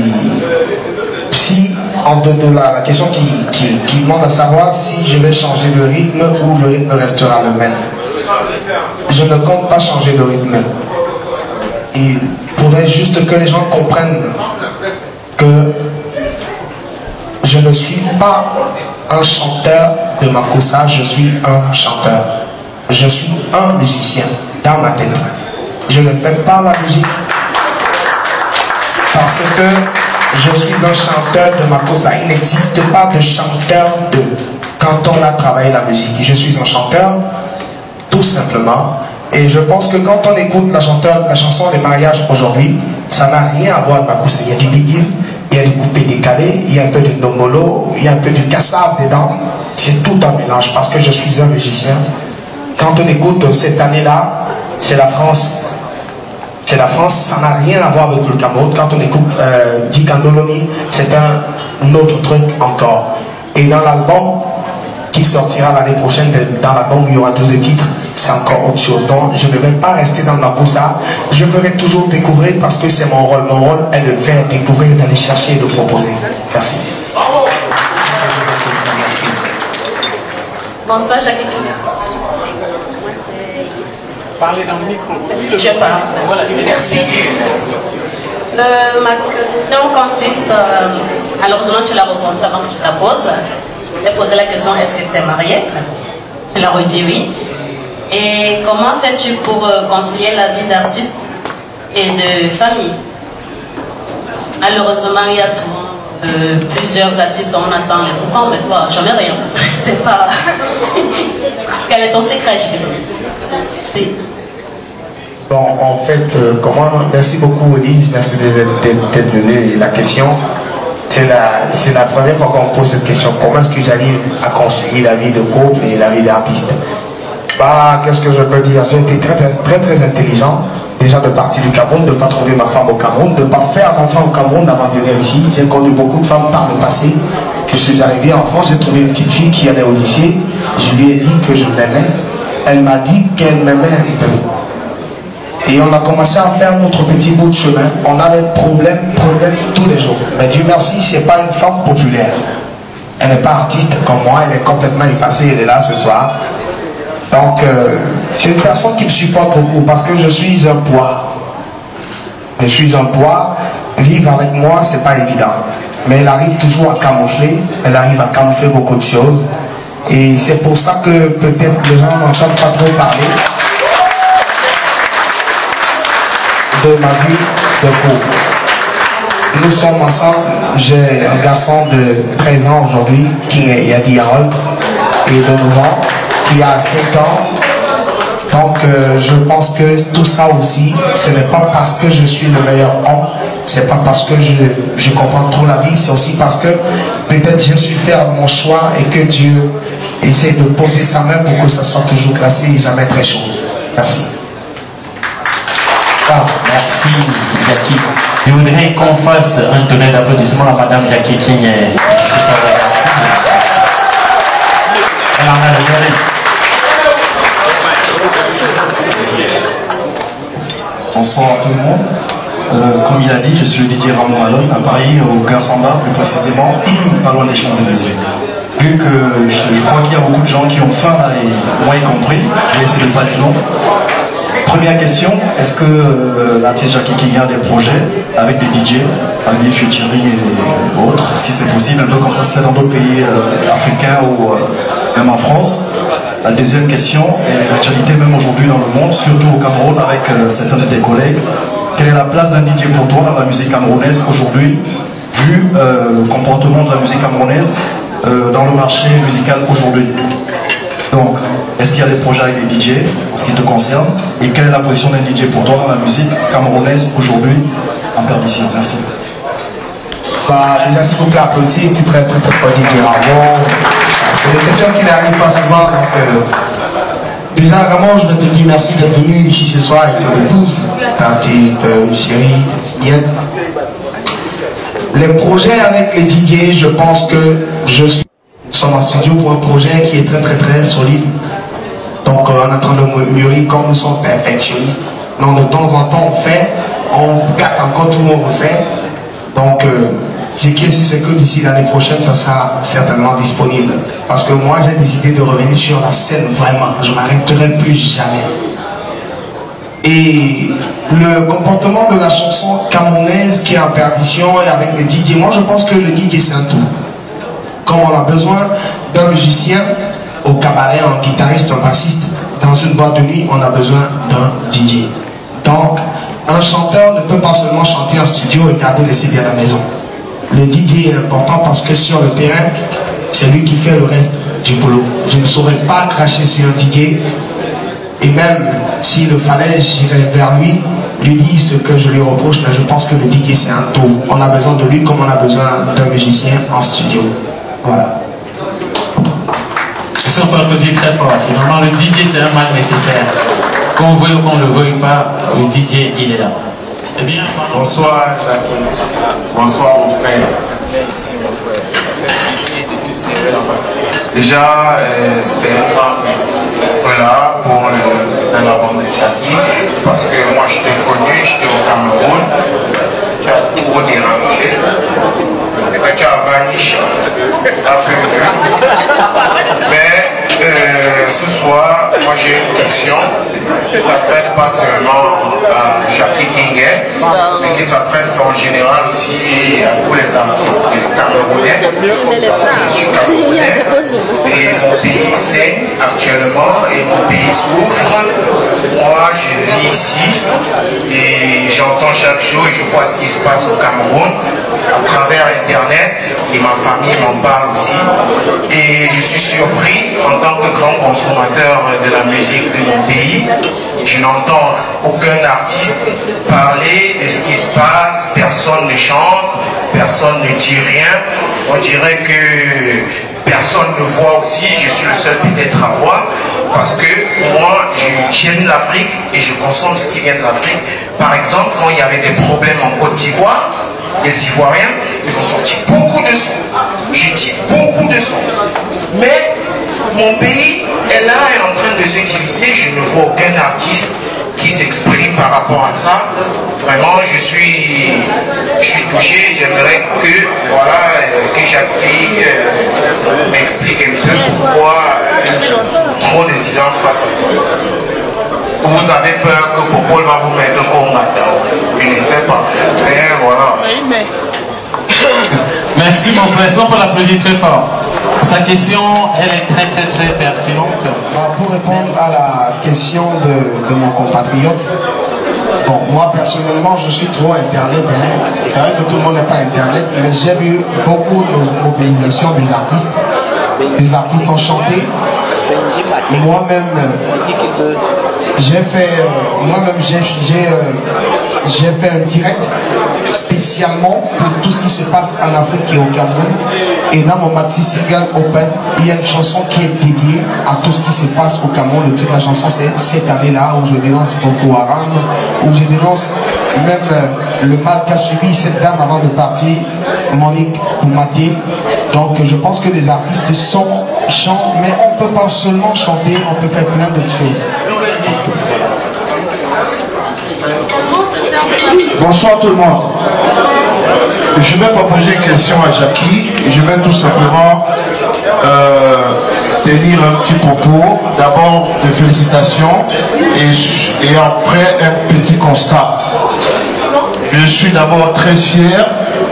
si, en dehors de la question qui demande à savoir si je vais changer de rythme ou le rythme restera le même. Je ne compte pas changer de rythme. Il faudrait juste que les gens comprennent que je ne suis pas un chanteur de Makossa, je suis un chanteur. Je suis un musicien dans ma tête. Je ne fais pas la musique parce que je suis un chanteur de Makossa. Il n'existe pas de chanteur de quand on a travaillé la musique. Je suis un chanteur tout simplement. Et je pense que quand on écoute la chanson Les mariages aujourd'hui, ça n'a rien à voir avec Makossa. Il y a du biguil, il y a du coupé décalé, il y a un peu de ndomolo, il y a un peu du kassav dedans. C'est tout un mélange parce que je suis un musicien. Quand on écoute cette année-là, c'est la France. C'est la France, ça n'a rien à voir avec le Cameroun. Quand on écoute Dikandoloni, c'est un autre truc encore. Et dans l'album qui sortira l'année prochaine, dans l'album il y aura 12 titres, c'est encore autre chose. Donc je ne vais pas rester dans Makossa. Je ferai toujours découvrir parce que c'est mon rôle. Mon rôle est de faire découvrir, d'aller chercher et de proposer. Merci. Bonsoir Jackie. Parlez dans le micro. Je parle. Voilà, merci. Ma question consiste, malheureusement tu l'as rencontré avant que je la pose. Je t'ai posé la question, est-ce que tu es mariée? Elle a redit oui. Et comment fais-tu pour concilier la vie d'artiste et de famille? Malheureusement, il y a souvent plusieurs artistes, on attend les coupons, mais toi, j'en ai rien. C'est pas... Quel est ton secret, je peux dire? Bon, en fait, merci beaucoup Elise, merci d'être venue. Et la question, c'est la première fois qu'on pose cette question. Comment est-ce que j'arrive à concilier la vie de couple et la vie d'artiste? Bah, qu'est-ce que je peux dire? J'ai été très intelligent, déjà de partir du Cameroun, de ne pas trouver ma femme au Cameroun, de ne pas faire d'enfant au Cameroun avant de venir ici. J'ai connu beaucoup de femmes par le passé. Je suis arrivé en France, j'ai trouvé une petite fille qui allait au lycée. Je lui ai dit que je l'aimais. Elle m'a dit qu'elle m'aimait un peu. Et on a commencé à faire notre petit bout de chemin. On a des problèmes tous les jours. Mais Dieu merci, c'est pas une femme populaire. Elle n'est pas artiste comme moi, elle est complètement effacée, elle est là ce soir. Donc, c'est une personne qui me supporte beaucoup parce que je suis un poids. Je suis un poids. Vivre avec moi, c'est pas évident. Mais elle arrive toujours à camoufler. Elle arrive à camoufler beaucoup de choses. Et c'est pour ça que peut-être les gens n'entendent pas trop parler de ma vie de couple. Nous sommes ensemble. J'ai un garçon de 13 ans aujourd'hui qui est Yadi Harold et de 9 ans qui a 7 ans. Donc je pense que tout ça aussi, ce n'est pas parce que je suis le meilleur homme, c'est pas parce que je comprends trop la vie, c'est aussi parce que peut-être je suis faire mon choix et que Dieu essaie de poser sa main pour que ça soit toujours classé et jamais très chaud. Merci. Ah, merci Jackie. Je voudrais qu'on fasse un tonnerre d'applaudissements à Madame Jackie King. Elle en a le mérite. Bonsoir à tout le monde. Comme il a dit, je suis le DJ Ramon Malone à Paris, au Gassamba, plus précisément, pas loin des Champs-Élysées. Vu que je crois qu'il y a beaucoup de gens qui ont faim, là, et moi y compris, je vais essayer de ne pas être long. Première question, est-ce que l'artiste Jackie King a des projets avec des DJ, avec des featuring et autres, si c'est possible, un peu comme ça se fait dans d'autres pays africains ou même en France? La deuxième question est l'actualité même aujourd'hui dans le monde, surtout au Cameroun avec certains de tes collègues. Quelle est la place d'un DJ pour toi dans la musique camerounaise aujourd'hui, vu le comportement de la musique camerounaise dans le marché musical aujourd'hui? Donc, est-ce qu'il y a des projets avec des DJ en ce qui te concerne? Et quelle est la position d'un DJ pour toi dans la musique camerounaise aujourd'hui en perdition? Merci. Bah, déjà, s'il vous plaît, applaudissez, c'est très fort DJ Ramon. C'est des questions qui n'arrivent pas souvent. Donc, déjà, Ramon, je vais te dire merci d'être venu ici ce soir avec ton épouse, ta petite chérie, Yann. Les projets avec les DJ, je pense que nous sommes en studio pour un projet qui est très solide. Donc, on attend de mûrir comme nous sommes perfectionnistes. Donc, de temps en temps, on gâte encore tout, on refait. Donc, ce qui est sûr, c'est que d'ici l'année prochaine, ça sera certainement disponible. Parce que moi, j'ai décidé de revenir sur la scène vraiment. Je ne m'arrêterai plus jamais. Et le comportement de la chanson camerounaise qui est en perdition et avec les DJ, moi je pense que le DJ c'est un tout. Comme on a besoin d'un musicien au cabaret, un guitariste, un bassiste, dans une boîte de nuit, on a besoin d'un DJ. Donc, un chanteur ne peut pas seulement chanter en studio et garder les CD à la maison. Le DJ est important parce que sur le terrain, c'est lui qui fait le reste du boulot. Je ne saurais pas cracher sur un DJ. Et même s'il le fallait, j'irais vers lui dire ce que je lui reproche, mais je pense que le DJ c'est un tout. On a besoin de lui comme on a besoin d'un musicien en studio. Voilà. C'est ça qu'on peut dire très fort. Finalement, le DJ c'est un mal nécessaire. Qu'on veuille ou qu'on ne le veuille pas, le DJ il est là. Eh bien, bonsoir Jackie. Bonsoir mon frère. Merci mon frère. Ça fait plaisir de te serrer la main. Déjà, c'est un grand plaisir d'être là pour dans la bande de Jackie. Parce que moi je t'ai connu, j'étais au Cameroun. Tu as tout dérangé. Tu as vanish. Mais ce soir, moi j'ai une question qui s'adresse pas seulement à Jackie King, mais qui s'adresse en général aussi à tous les artistes camerounais. Parce que je suis camerounais et mon pays saigne actuellement et mon pays souffre. Moi je vis ici et j'entends chaque jour et je vois ce qui se passe au Cameroun à travers Internet et ma famille m'en parle aussi. Et je suis surpris en tant que grand consommateur de la musique de mon pays. Je n'entends aucun artiste parler de ce qui se passe, personne ne chante, personne ne dit rien. On dirait que personne ne voit aussi, je suis le seul peut-être à voir, parce que moi j'aime l'Afrique et je consomme ce qui vient de l'Afrique. Par exemple, quand il y avait des problèmes en Côte d'Ivoire, les Ivoiriens, ils ont sorti beaucoup de sons. Je dis beaucoup de sons. Mais mon pays est là, est en train de s'utiliser. Je ne vois aucun artiste qui s'exprime par rapport à ça. Vraiment, je suis touché. J'aimerais que, voilà, que Jackie m'explique un peu pourquoi trop de silence face à ça. Vous avez peur que Popol va vous mettre comme maintenant. Je ne sais pas. Mais voilà. Merci mon frère, on peut l'applaudir très fort. Sa question, elle est très pertinente. Pour répondre à la question de mon compatriote, bon, moi personnellement je suis trop internet. C'est vrai que tout le monde n'est pas internet, mais j'ai vu beaucoup de mobilisation des artistes. Les artistes ont chanté. Moi-même, j'ai fait un direct spécialement pour tout ce qui se passe en Afrique et au Cameroun. Et dans mon maxi single Open, il y a une chanson qui est dédiée à tout ce qui se passe au Cameroun. Le titre de la chanson c'est Cette année-là, où je dénonce Boko Haram, où je dénonce même le mal qu'a subi cette dame avant de partir, Monique Poumaté. Donc je pense que les artistes chantent, mais on ne peut pas seulement chanter, on peut faire plein d'autres choses. Bonsoir tout le monde. Je vais proposer une question à Jackie et je vais tout simplement tenir un petit propos, d'abord de félicitations et après un petit constat. Je suis d'abord très fier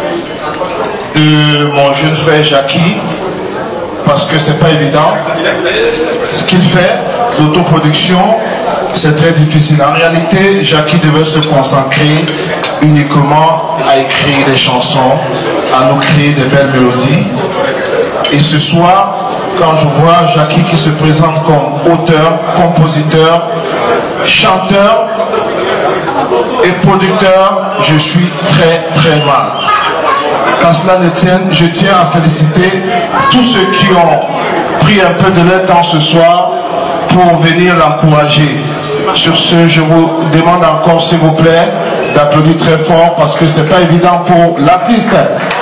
de mon jeune frère Jackie parce que c'est pas évident. Ce qu'il fait, l'autoproduction, c'est très difficile. En réalité, Jackie devait se consacrer uniquement à écrire des chansons, à nous créer des belles mélodies. Et ce soir, quand je vois Jackie qui se présente comme auteur, compositeur, chanteur et producteur, je suis très mal. Qu'à cela ne tienne, je tiens à féliciter tous ceux qui ont pris un peu de leur temps ce soir pour venir l'encourager. Sur ce, je vous demande encore, s'il vous plaît, d'applaudir très fort parce que c'est pas évident pour l'artiste.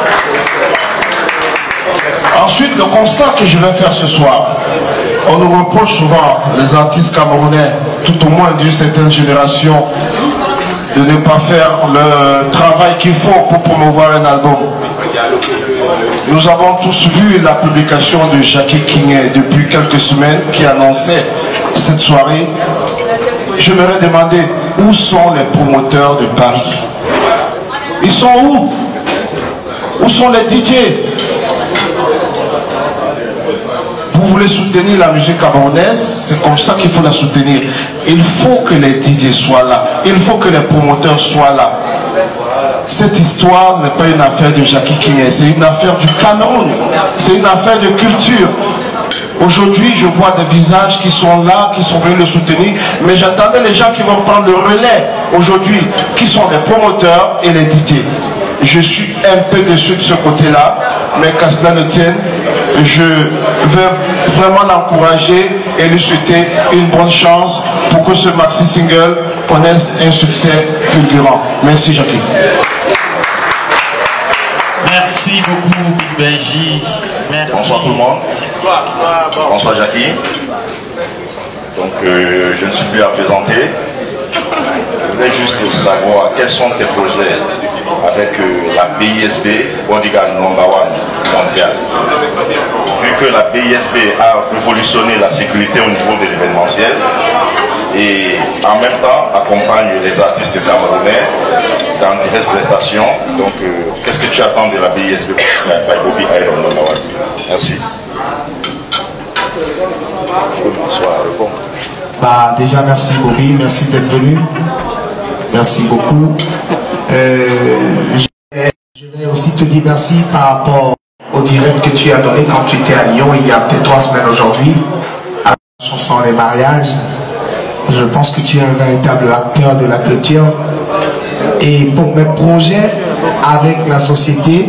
Ensuite, le constat que je vais faire ce soir, on nous reproche souvent, les artistes camerounais, tout au moins d'une certaine génération, de ne pas faire le travail qu'il faut pour promouvoir un album. Nous avons tous vu la publication de Jackie Kingé depuis quelques semaines qui annonçait cette soirée. Je me demandé où sont les promoteurs de Paris. Ils sont où? Où sont les DJ? Vous voulez soutenir la musique camerounaise, c'est comme ça qu'il faut la soutenir. Il faut que les DJ soient là. Il faut que les promoteurs soient là. Cette histoire n'est pas une affaire de Jackie Kingé, c'est une affaire du Cameroun. C'est une affaire de culture. Aujourd'hui, je vois des visages qui sont là, qui sont venus le soutenir, mais j'attendais les gens qui vont prendre le relais aujourd'hui, qui sont les promoteurs et les DJ. Je suis un peu déçu de ce côté-là, mais qu'à cela ne tienne, je veux vraiment l'encourager et lui souhaiter une bonne chance pour que ce maxi single connaisse un succès fulgurant. Merci Jackie. Merci beaucoup Benji. Merci. Bonsoir tout le monde. Bonsoir Jackie. Donc je ne suis plus à présenter. Je voulais juste savoir quels sont tes projets avec la BISB, Bodyguard No. 1 mondial. Vu que la BISB a révolutionné la sécurité au niveau de l'événementiel et en même temps accompagne les artistes camerounais dans diverses prestations. Donc qu'est-ce que tu attends de la BISB by Bobby Iron No. 1? Merci. Bonsoir. Bah, déjà merci Bobby, merci d'être venu. Merci beaucoup. Je vais aussi te dire merci par rapport au direct que tu as donné quand tu étais à Lyon il y a peut-être 3 semaines aujourd'hui, à la chanson Les Mariages. Je pense que tu es un véritable acteur de la culture. Et pour mes projets avec la société,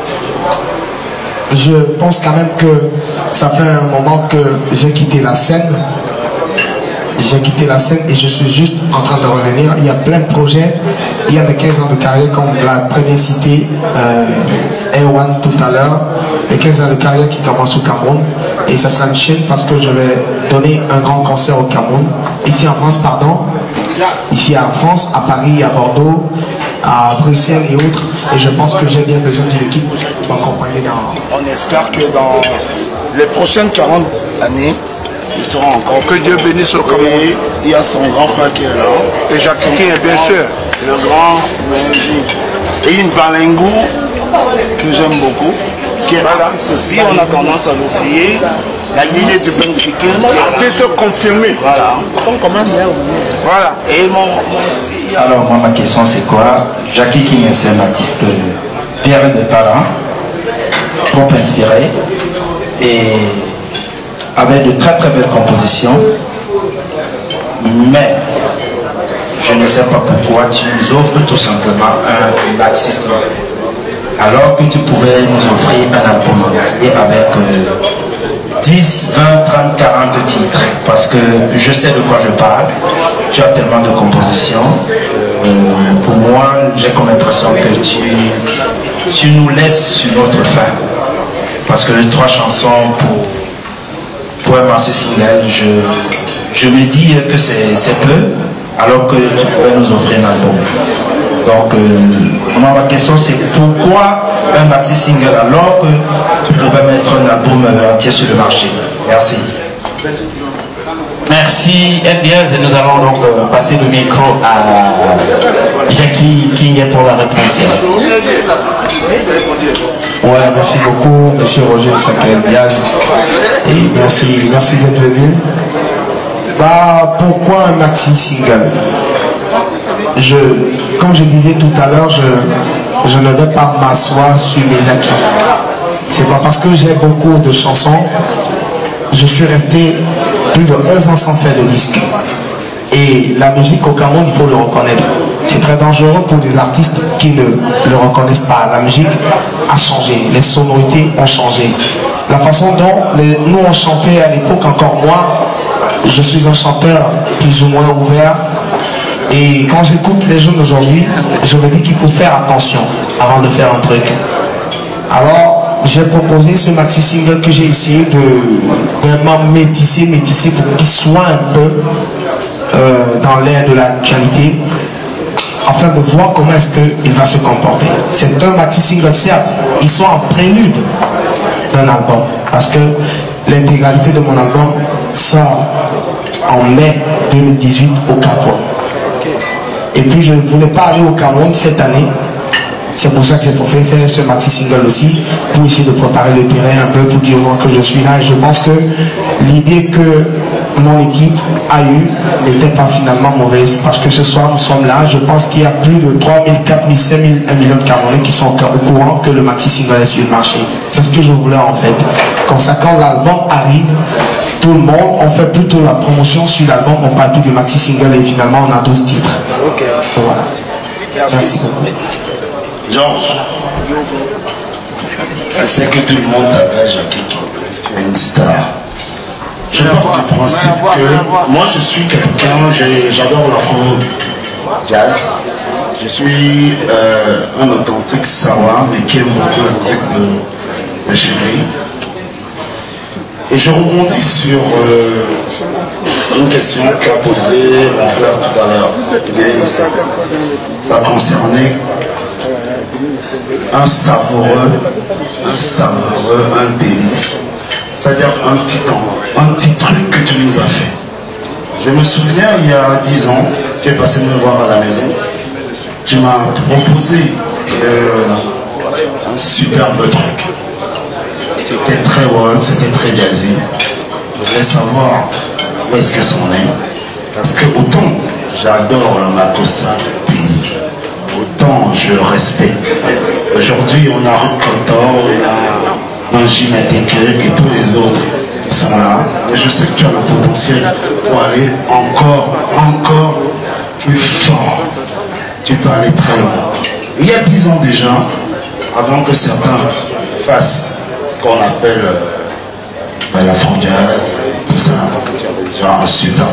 je pense quand même que ça fait un moment que j'ai quitté la scène. J'ai quitté la scène et je suis juste en train de revenir. Il y a plein de projets. Il y a mes 15 ans de carrière, comme l'a très bien cité Erwan tout à l'heure. Les 15 ans de carrière qui commencent au Cameroun. Et ça sera une chaîne parce que je vais donner un grand concert au Cameroun. Ici en France, pardon. Ici en France, à Paris, à Bordeaux, à Bruxelles et autres. Et je pense que j'ai bien besoin d'une équipe pour m'accompagner dans... On espère que dans les prochaines 40 années, ils seront encore. Que Dieu bénisse le Cameroun. Il y a son grand frère qui est là. Et Jackie Kingé, bien sûr. Le grand Benji. Et une Balengou que j'aime beaucoup, qui est artiste aussi, on a tendance à l'oublier. La lignée du Benfica. Artiste confirmé. Voilà. On commence bien. Voilà. Et alors moi ma question c'est quoi? Jackie Kingé c'est un artiste plein de talent, trop inspiré et avec de très très belles compositions, mais je je ne sais pas pourquoi tu nous offres tout simplement un maxi single, alors que tu pouvais nous offrir un album entier avec 10, 20, 30, 40 titres, parce que je sais de quoi je parle. Tu as tellement de compositions. Pour moi, j'ai comme impression que tu nous laisses sur notre fin, parce que les 3 chansons pour un maxi single, je me dis que c'est peu, alors que tu pourrais nous offrir un album. Donc, ma question c'est pourquoi un maxi single alors que tu pouvais mettre un album entier sur le marché? Merci. Merci Elbiaz, et nous allons donc passer le micro à Jackie King pour la réponse. Ouais, merci beaucoup, monsieur Roger Elbiaz, et merci d'être venu. Bah, pourquoi un maxi single? Comme je disais tout à l'heure, je ne vais pas m'asseoir sur mes acquis. C'est pas parce que j'ai beaucoup de chansons, je suis resté plus de 11 ans sans faire de disque. Et la musique au Cameroun, il faut le reconnaître. C'est très dangereux pour les artistes qui ne le reconnaissent pas. La musique a changé, les sonorités ont changé. La façon dont nous on chantait à l'époque, encore moi, je suis un chanteur plus ou moins ouvert. Et quand j'écoute les jeunes d'aujourd'hui, je me dis qu'il faut faire attention avant de faire un truc. Alors, j'ai proposé ce maxi single que j'ai essayé de vraiment métisser pour qu'il soit un peu dans l'air de l'actualité, afin de voir comment est-ce qu'il va se comporter. C'est un maxi single, certes, ils sont en prélude d'un album, parce que l'intégralité de mon album sort en mai 2018 au Cameroun. Et puis je ne voulais pas aller au Cameroun cette année. C'est pour ça que j'ai préféré faire ce maxi single aussi, pour essayer de préparer le terrain un peu, pour dire aux gens que je suis là. Et je pense que l'idée que mon équipe a eue n'était pas finalement mauvaise, parce que ce soir nous sommes là. Je pense qu'il y a plus de 3 000, 4 000, 5 000, 1 million de Camerounais qui sont au courant que le maxi single est sur le marché. C'est ce que je voulais en fait. Comme ça, quand l'album arrive, tout le monde, on fait plutôt la promotion sur l'album, on parle plus du maxi single et finalement on a 12 titres. Ok. Voilà. Merci beaucoup. Georges, je sais que tout le monde t'appelle Jackie, tu es une star. Je pars du principe que moi je suis quelqu'un, j'adore l'afro-jazz. Je suis un authentique Sawa, mais qui aime beaucoup la musique de chez lui. Et je rebondis sur une question qu'a posée mon frère tout à l'heure. Ça concernait un savoureux, un délice, c'est-à-dire un petit truc que tu nous as fait. Je me souviens, il y a 10 ans, tu es passé me voir à la maison, tu m'as proposé un superbe truc. C'était très world, c'était très jazzy. Je voulais savoir où est-ce que c'en est, parce que autant j'adore le Makossa du pays, autant je respecte. Aujourd'hui, on a Ruth Kotor, on a Manji Mateke et tous les autres qui sont là. Et je sais que tu as le potentiel pour aller encore plus fort. Tu peux aller très loin. Il y a 10 ans déjà, avant que certains fassent ce qu'on appelle l'afro-jazz, tout ça, tu avais déjà un superbe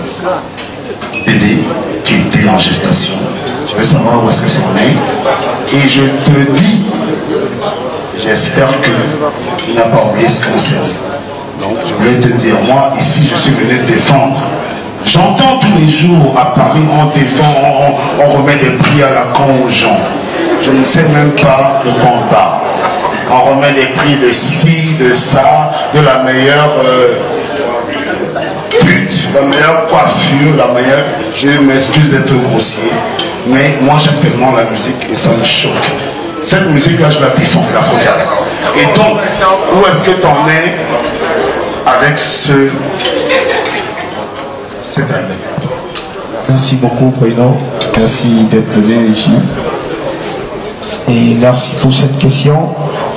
bébé qui était en gestation. Je veux savoir où est-ce que ça en est. Et je te dis, j'espère que tu n'as pas oublié ce qu'on s'est dit. Donc je voulais te dire, moi ici je suis venu défendre. J'entends tous les jours à Paris, on défend, on remet des prix à la con aux gens. Je ne sais même pas de quoi on parle. On remet des prix de ci, de ça, de la meilleure pute, la meilleure coiffure, la meilleure... Je m'excuse d'être grossier, mais moi j'aime tellement la musique et ça me choque. Cette musique-là, je la défends, la Afro-jazz. Et donc, où est-ce que tu en es avec cet album? Merci beaucoup, Bruno. Merci d'être venu ici. Et merci pour cette question.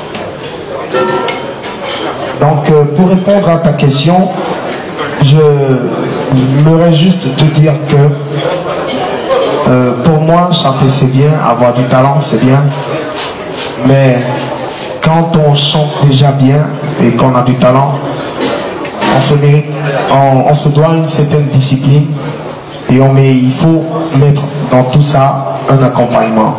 Donc, pour répondre à ta question, je voudrais juste te dire que Pour moi, chanter c'est bien, avoir du talent c'est bien, mais quand on chante déjà bien et qu'on a du talent, on se doit une certaine discipline et il faut mettre dans tout ça un accompagnement.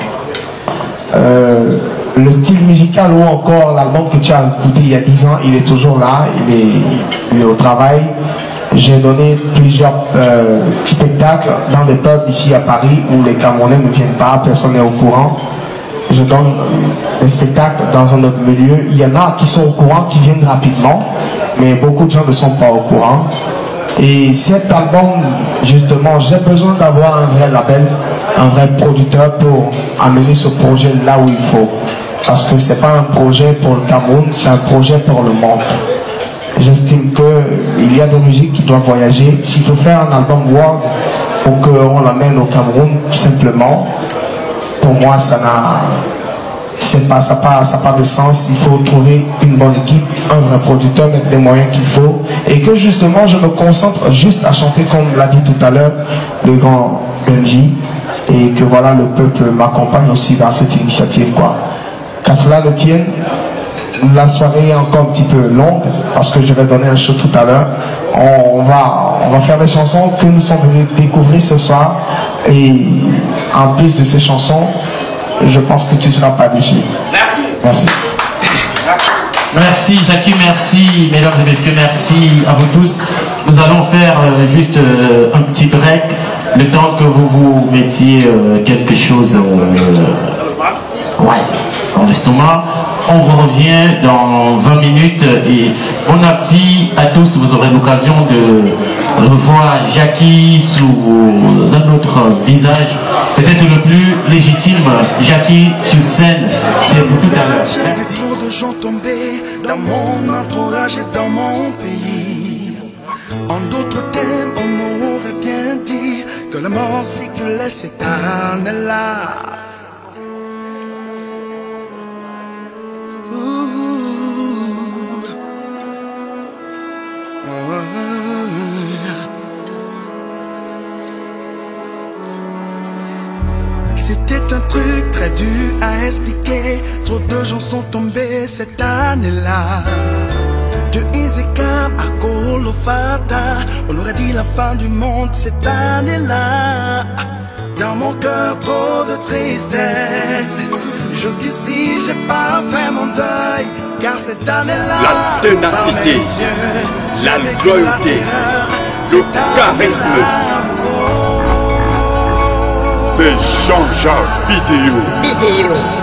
Le style musical ou encore l'album que tu as écouté il y a 10 ans, il est toujours là, il est au travail. J'ai donné plusieurs spectacles dans des pubs ici à Paris où les Camerounais ne viennent pas, personne n'est au courant. Je donne des spectacles dans un autre milieu. Il y en a qui sont au courant, qui viennent rapidement, mais beaucoup de gens ne sont pas au courant. Et cet album, justement, j'ai besoin d'avoir un vrai label, un vrai producteur pour amener ce projet là où il faut. Parce que c'est pas un projet pour le Cameroun, c'est un projet pour le monde. J'estime qu'il y a des musiques qui doivent voyager. S'il faut faire un album world pour qu'on l'amène au Cameroun, simplement, pour moi, ça n'a pas de sens. Il faut trouver une bonne équipe, un vrai producteur, mettre des moyens qu'il faut. Et que justement, je me concentre juste à chanter, comme l'a dit tout à l'heure le grand Benji. Et que voilà, le peuple m'accompagne aussi dans cette initiative, quoi. Qu'à cela ne tienne, la soirée est encore un petit peu longue parce que je vais donner un show tout à l'heure. On va faire des chansons que nous sommes venus découvrir ce soir. Et en plus de ces chansons, je pense que tu ne seras pas déçu. Merci. Merci Jackie, merci mesdames et messieurs, merci à vous tous. Nous allons faire juste un petit break, le temps que vous vous mettiez quelque chose dans l'estomac. On vous revient dans 20 minutes et bon appétit à tous. Vous aurez l'occasion de revoir Jackie sous un autre visage, peut-être le plus légitime. Jackie sur scène, c'est pour tout à l'heure. Merci. Trop de gens tombés dans mon entourage et dans mon pays. En d'autres thèmes, on aurait bien dit que la mort circulait cette année-là. C'était un truc très dur à expliquer. Trop de gens sont tombés cette année-là. De Izekam à Kolofata, on aurait dit la fin du monde cette année-là. Dans mon cœur trop de tristesse. Jusqu'ici j'ai pas fait mon deuil, car cette année-là, la ténacité, la loyauté, le charisme, c'est Jean-Jacques Vidéo.